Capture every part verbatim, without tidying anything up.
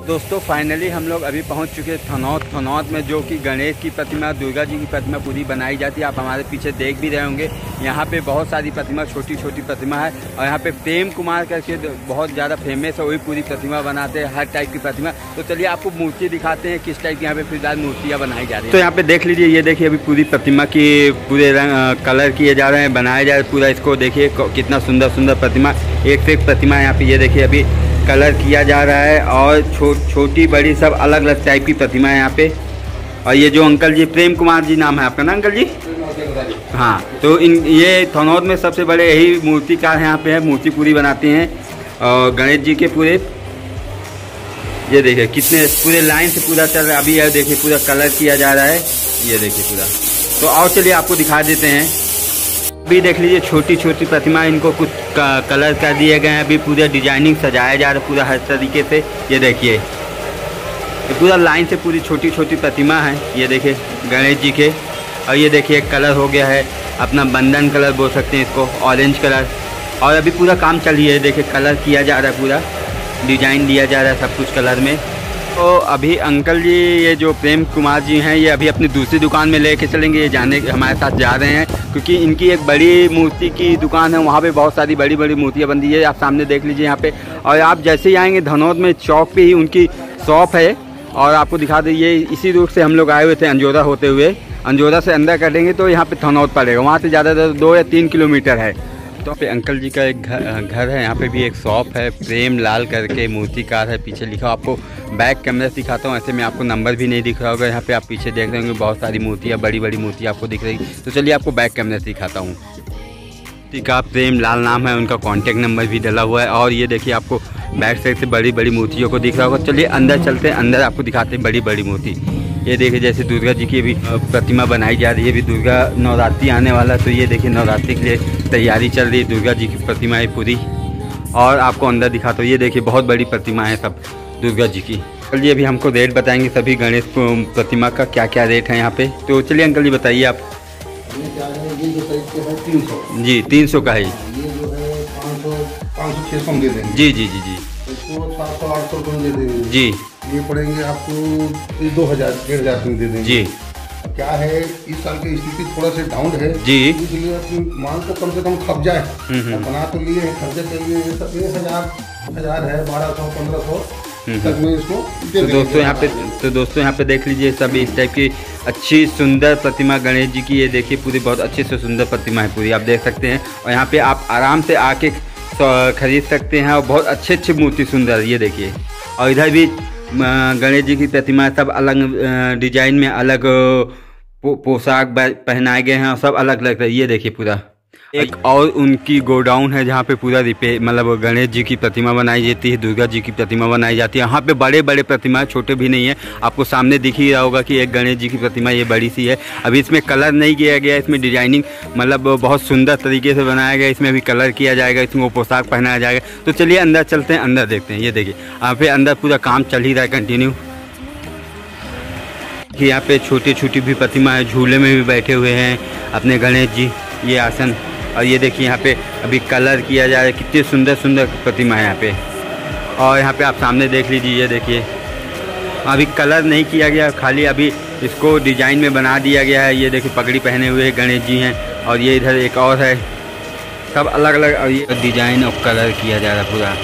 दोस्तों फाइनली हम लोग अभी पहुंच चुके हैं थनौत थनौत में, जो कि गणेश की प्रतिमा, दुर्गा जी की प्रतिमा पूरी बनाई जाती है। आप हमारे पीछे देख भी रहे होंगे, यहाँ पे बहुत सारी प्रतिमा, छोटी छोटी प्रतिमा है। और यहाँ पे प्रेम कुमार करके बहुत ज़्यादा फेमस है, वही पूरी प्रतिमा बनाते हैं, हर टाइप की प्रतिमा। तो चलिए आपको मूर्ति दिखाते हैं किस टाइप की यहाँ पे फिलहाल मूर्तियाँ बनाई जा रही है। तो यहाँ पे देख लीजिए, ये देखिए अभी पूरी प्रतिमा की पूरे रंग कलर किए जा रहे हैं, बनाए जा रहे हैं पूरा। इसको देखिए कितना सुंदर सुंदर प्रतिमा, एक से एक प्रतिमा यहाँ पे ये देखिए अभी कलर किया जा रहा है। और छो, छोटी बड़ी सब अलग अलग टाइप की प्रतिमा है यहाँ पे। और ये जो अंकल जी, प्रेम कुमार जी नाम है आपका ना अंकल जी? हाँ, तो इन ये थनौत में सबसे बड़े यही मूर्तिकार यहाँ पे है, मूर्ति पूरी बनाते हैं। और गणेश जी के पूरे ये देखिए कितने पूरे लाइन से पूरा चल रहा है। अभी यह देखिए पूरा कलर किया जा रहा है, ये देखिए पूरा। तो आओ चलिए आपको दिखा देते हैं। अभी देख लीजिए छोटी छोटी प्रतिमा, इनको कुछ कलर कर दिए गए हैं। अभी पूरा डिजाइनिंग सजाया जा रहा है पूरा हर तरीके से। ये देखिए ये पूरा लाइन से पूरी छोटी छोटी प्रतिमा है, ये देखिए गणेश जी के। और ये देखिए कलर हो गया है अपना बंधन कलर बोल सकते हैं इसको, ऑरेंज कलर। और अभी पूरा काम चल रही है, देखिए कलर किया जा रहा है, पूरा डिजाइन दिया जा रहा है सब कुछ कलर में। तो अभी अंकल जी, ये जो प्रेम कुमार जी हैं, ये अभी अपनी दूसरी दुकान में लेके चलेंगे। ये जाने हमारे साथ जा रहे हैं क्योंकि इनकी एक बड़ी मूर्ति की दुकान है, वहाँ पे बहुत सारी बड़ी बड़ी मूर्तियाँ बनती है। आप सामने देख लीजिए यहाँ पे। और आप जैसे ही आएंगे धनौत में चौक पे ही उनकी शॉप है। और आपको दिखा दें, ये इसी रूट से हम लोग आए हुए थे अंजोरा होते हुए। अंजोरा से अंदर कटेंगे तो यहाँ पे धनौत पड़ेगा, वहाँ से ज़्यादातर दो या तीन किलोमीटर है। तो पे अंकल जी का एक घर घर है, यहाँ पे भी एक शॉप है, प्रेम लाल करके मूर्तिकार है, पीछे लिखा। आपको बैक कैमरा से दिखाता हूँ, ऐसे में आपको नंबर भी नहीं दिख रहा होगा। यहाँ पे आप पीछे देख रहे होंगे बहुत सारी मूर्तियाँ, बड़ी बड़ी मूर्तियाँ आपको दिख रही। तो चलिए आपको बैक कैमरा से दिखाता हूँ। ठीक है, प्रेम लाल नाम है, उनका कॉन्टैक्ट नंबर भी डला हुआ है। और ये देखिए आपको बैक साइड से बड़ी बड़ी मूर्तियों को दिख रहा होगा। चलिए अंदर चलते हैं, अंदर आपको दिखाते हैं बड़ी बड़ी मूर्ति। ये देखिए जैसे दुर्गा जी की भी प्रतिमा बनाई जा रही है। अभी दुर्गा नवरात्रि आने वाला, तो ये देखिए नवरात्रि के लिए तैयारी चल रही है। दुर्गा जी की प्रतिमा है पूरी। और आपको अंदर दिखाता हूँ, ये देखिए बहुत बड़ी प्रतिमा है सब दुर्गा जी की। अंकल जी अभी हमको रेट बताएंगे सभी गणेश प्रतिमा का, क्या क्या रेट है यहाँ पे। तो चलिए अंकल जी बताइए आप। जी तीन सौ का है, जी जी जी जी सात सौ आठ सौ रुपये दे देंगे जी। ये पड़ेंगे आपको दो हजार डेढ़ हजार में दे देंगे जी। क्या है इस साल की स्थिति थोड़ा सा डाउन है जी, इसलिए अपनी माल को कम से कम खप जाए। बना तो लिए खर्चे के लिए एक हजार हजार है, बारह सौ पंद्रह सौ तक में इसको। तो दोस्तों यहाँ पे तो दोस्तों यहाँ पे देख लीजिए सभी इस टाइप की अच्छी सुंदर प्रतिमा गणेश जी की। ये देखिए पूरी बहुत अच्छी से सुंदर प्रतिमा है पूरी, आप देख सकते हैं। और यहाँ पे आप आराम से आके खरीद सकते हैं। और बहुत अच्छे अच्छे मूर्ति सुंदर, ये देखिए। और इधर भी गणेश जी की प्रतिमा सब अलग डिजाइन में अलग पो, पोशाक पहनाए गए हैं और सब अलग अलग है, ये देखिए पूरा। एक और उनकी गोडाउन है जहाँ पे पूरा रिपेयर, मतलब गणेश जी की प्रतिमा बनाई जाती है, दुर्गा जी की प्रतिमा बनाई जाती है। यहाँ पे बड़े बड़े प्रतिमा, छोटे भी नहीं है। आपको सामने दिख ही रहा होगा कि एक गणेश जी की प्रतिमा ये बड़ी सी है। अभी इसमें कलर नहीं किया गया, इसमें डिजाइनिंग मतलब बहुत सुंदर तरीके से बनाया गया। इसमें अभी कलर किया जाएगा, इसमें वो पोशाक पहनाया जाएगा। तो चलिए अंदर चलते हैं, अंदर देखते हैं। ये देखिए यहाँ पे अंदर पूरा काम चल ही रहा है कंटिन्यू। यहाँ पे छोटी छोटी भी प्रतिमा है, झूले में भी बैठे हुए हैं अपने गणेश जी, ये आसन। और ये देखिए यहाँ पे अभी कलर किया जा रहा है, कितनी सुंदर सुंदर प्रतिमा है यहाँ पे। और यहाँ पे आप सामने देख लीजिए, ये देखिए अभी कलर नहीं किया गया, खाली अभी इसको डिजाइन में बना दिया गया है। ये देखिए पगड़ी पहने हुए गणेश जी हैं। और ये इधर एक और है, सब अलग अलग और ये डिजाइन और कलर किया जा रहा है पूरा।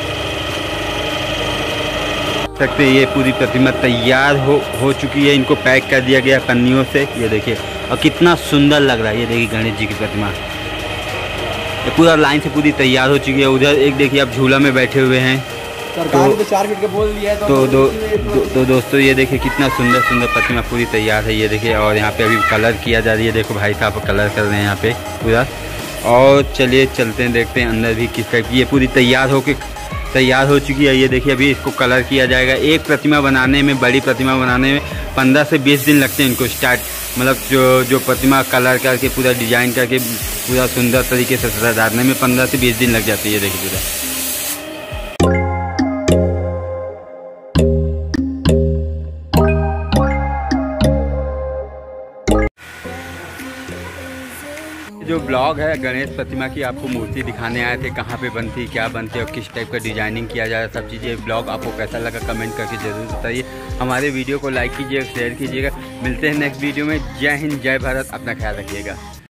सकते ये पूरी प्रतिमा तैयार हो हो चुकी है, इनको पैक कर दिया गया पन्नियों से। ये देखिए और कितना सुंदर लग रहा है, ये देखिए गणेश जी की प्रतिमा ये पूरा लाइन से पूरी तैयार हो चुकी है। उधर एक देखिए आप झूला में बैठे हुए हैं। सरकार ने तो चार फीट का बोल दिया है। तो दो, दो, दो, दो दोस्तों ये देखिए कितना सुंदर सुंदर प्रतिमा पूरी तैयार है, ये देखिए। और यहाँ पे अभी कलर किया जा रही है, देखो भाई साहब कलर कर रहे हैं यहाँ पे पूरा। और चलिए चलते हैं, देखते हैं अंदर भी किस टाइप की ये पूरी तैयार हो के तैयार हो चुकी है। ये देखिए अभी इसको कलर किया जाएगा। एक प्रतिमा बनाने में, बड़ी प्रतिमा बनाने में पंद्रह से बीस दिन लगते हैं इनको स्टार्ट, मतलब जो जो प्रतिमा कलर करके पूरा डिजाइन करके पूरा सुंदर तरीके से सजाने में पंद्रह से बीस दिन लग जाती है। देखिए पूरा जो जो ब्लॉग है गणेश प्रतिमा की, आपको मूर्ति दिखाने आए थे, कहाँ पे बनती, क्या बनती है और किस टाइप का डिजाइनिंग किया जा रहा है, सब चीज़ें। ब्लॉग आपको कैसा लगा कमेंट करके ज़रूर बताइए। हमारे वीडियो को लाइक कीजिएगा, शेयर कीजिएगा। मिलते हैं नेक्स्ट वीडियो में। जय हिंद, जय भारत, अपना ख्याल रखिएगा।